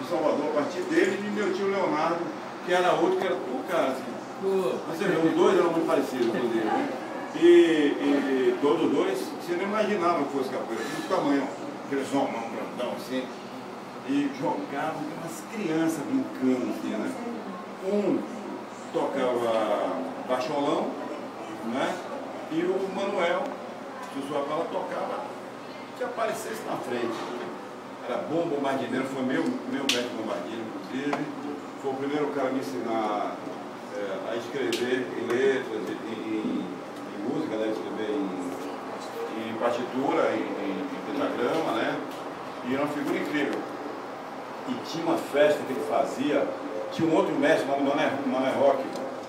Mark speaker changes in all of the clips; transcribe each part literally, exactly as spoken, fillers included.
Speaker 1: de Salvador, a partir dele, e meu tio Leonardo, que era outro, que era o cara, assim. Você vê, os dois eram muito parecidos, inclusive, né? E, e todos os dois, você não imaginava que fosse capoeira, do tamanho, aqueles homão grandão, assim. E jogavam com umas crianças brincando, assim, né? Um tocava baixolão, né? E o Manuel, que o sua fala, tocava que aparecesse na frente. Era bom bombardineiro, foi meu, meu mestre bombardineiro, inclusive. Foi o primeiro cara a me ensinar é, a escrever em letras, em, em, em música, né? Escrever em, em partitura, em, em, em pentagrama, né? E era uma figura incrível. E tinha uma festa que ele fazia, tinha um outro mestre, o Mané, Mané Roque,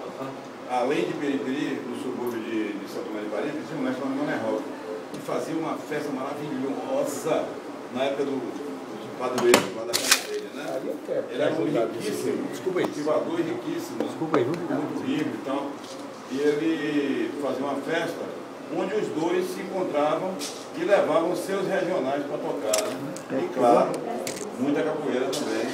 Speaker 1: além de Periperi, no subúrbio de, de Santo Tomé de Paris, tinha um mestre chamado Mané Roque. E fazia uma festa maravilhosa na época do, do padroeiro, lá da casa dele, né? Ele era um riquíssimo,
Speaker 2: desculpa aí,
Speaker 1: estivador riquíssimo,
Speaker 2: desculpa aí,
Speaker 1: muito rico e tal. E ele fazia uma festa onde os dois se encontravam e levavam seus regionais para tocar. Né? E claro, muita capoeira também.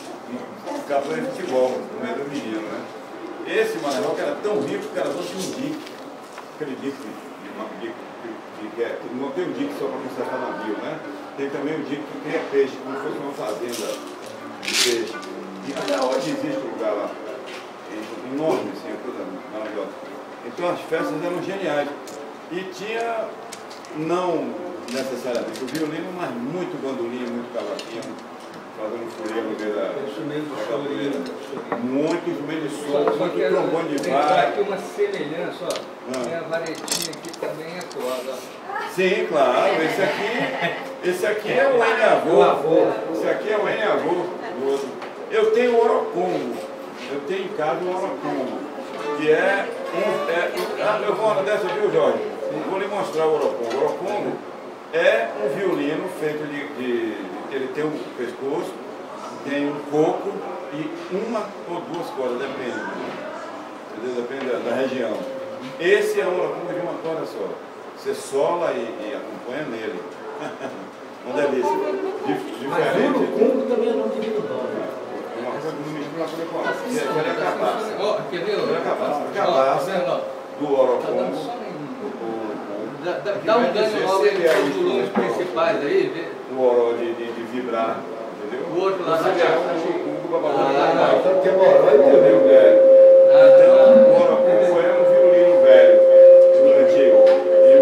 Speaker 1: E capoeira de futebol, no meio do menino, né? Esse Mané Roque era tão rico que era só tinha um dique. Aquele dique de, de, de, de, de, não tem um dique só para consertar navio, né? Tem também um dique que cria peixe, como se fosse uma fazenda de peixe. E até hoje existe um lugar lá. Enorme, assim, uma coisa maravilhosa. Então as festas eram geniais. E tinha, não necessariamente o violino, mas muito bandolim, muito cavaquinho, fazendo fureiro no meio da capoeira. Muito instrumento de som, muito trombone de vara.
Speaker 3: Aqui uma semelhança, ó. Ah. Tem a varetinha aqui também é toda.
Speaker 1: Sim, claro. Esse aqui, esse aqui é o N-avô. Esse aqui é o N-avô do outro. Eu tenho o orocongo. Eu tenho em casa o orocongo. Que é um. É, ah, eu vou uma dessa, viu, Jorge? Vou lhe mostrar o orocongo. O orocongo é um violino feito de, de, de. Ele tem um pescoço, tem um coco e uma ou duas cordas, depende. Depende da, da região. Esse é um orocongo de uma corda só. Você sola e, e acompanha nele. Uma delícia. Dif,
Speaker 4: Mas o orocongo também é nome de violão.
Speaker 1: Uma coisa que não mistura uma coisa com a outra. Quer a cabaça.
Speaker 3: Quer ver?
Speaker 1: A cabaça. A cabaça do orocongo.
Speaker 3: Dá, dá, dá um dano logo nos volumes principais aí, vê?
Speaker 1: O oró de, de, de vibrar, entendeu?
Speaker 3: O outro lá
Speaker 1: da
Speaker 3: cá.
Speaker 1: O bababá.
Speaker 4: Ah, então tem o oró e o violino.
Speaker 1: Então, o orocongo é um violino velho, antigo. E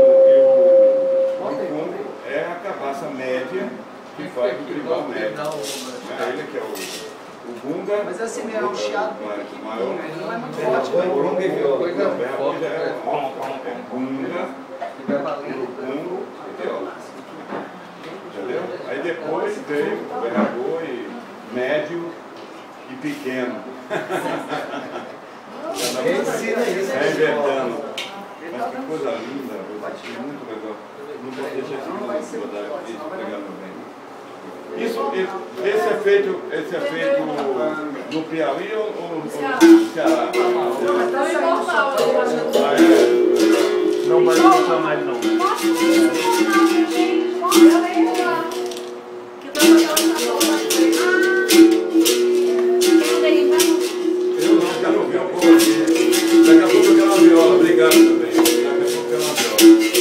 Speaker 1: o orocongo é a cabaça média que faz o tribal médio. Ele que é o... O bunga,
Speaker 5: mas assim mesmo, é um chiado
Speaker 1: maior,
Speaker 5: não é muito forte.
Speaker 1: o bunga e o
Speaker 3: coisa
Speaker 1: forte é bunga,
Speaker 3: que vai valendo.
Speaker 1: bungo e viola. Entendeu? Aí depois veio o berrador e médio e pequeno.
Speaker 4: Ensina isso.
Speaker 1: É inventando. Mas que coisa linda, eu bati muito legal. Não posso deixar esse vídeo de pegar meu bem. Isso, isso, esse é feito, esse é feito no Piauí ou, ou no Ceará?
Speaker 6: Não é normal, eu acho.
Speaker 1: Ah, é?
Speaker 2: Não vai funcionar não.
Speaker 1: Eu não quero ouvir um pouco aqui. Daqui a pouco eu quero uma viola, obrigado também. Daqui a pouco eu quero uma viola.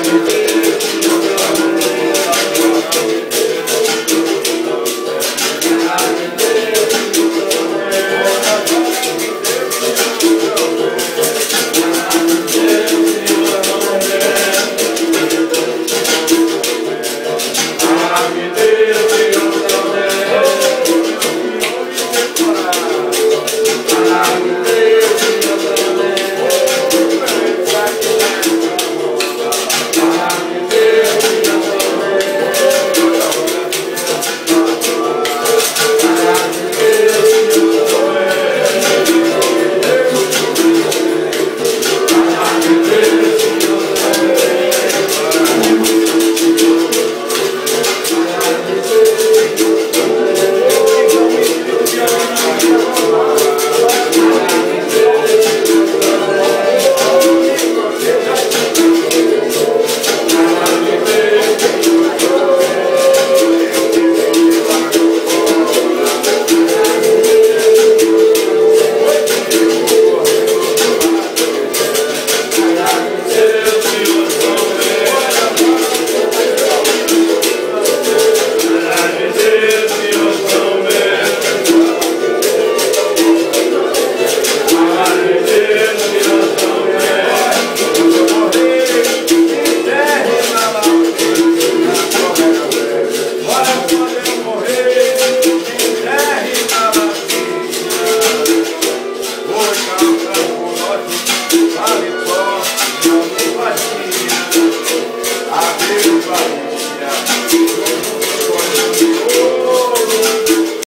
Speaker 2: Thank you.